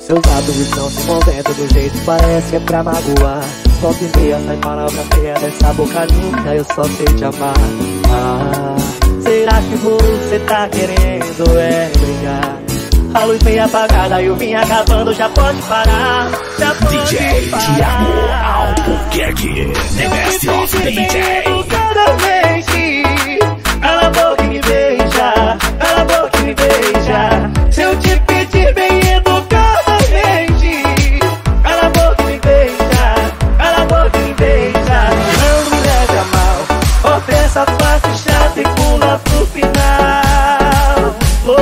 Seus lábios estão se movendo do jeito que parece que é pra magoar. Volta e meia sai palavra feia dessa boca linda, eu só sei te amar. Será que você tá querendo brigar? A luz meio apagada e eu vim acabando, já pode parar. Já pode DJ parar. Thiago Albuquerque, the best of DJ. Cada vez que cala a boca e me beija, cala a boca e me beija. Se eu te pedir bem educadamente, cala a boca e me beija, cala a boca e me beija. Não me leve a mal, corta essa parte chata e pula pro final.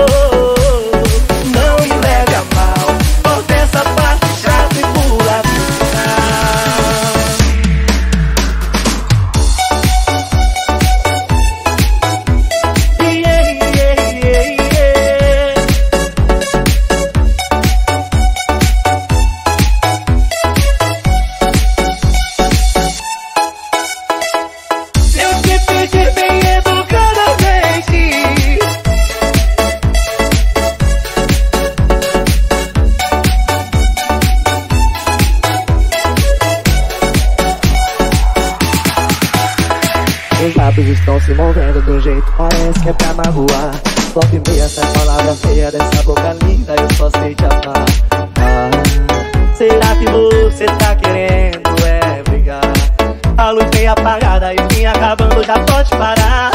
Não me leve a mal, corta essa parte chata e pula pro final. Os lábios estão se movendo do jeito que parece que é pra magoar. Volta e meia sai palavra feia dessa boca linda, eu só sei te amar. Será que você tá querendo brigar? A luz meio apagada e vim acabando, já pode parar.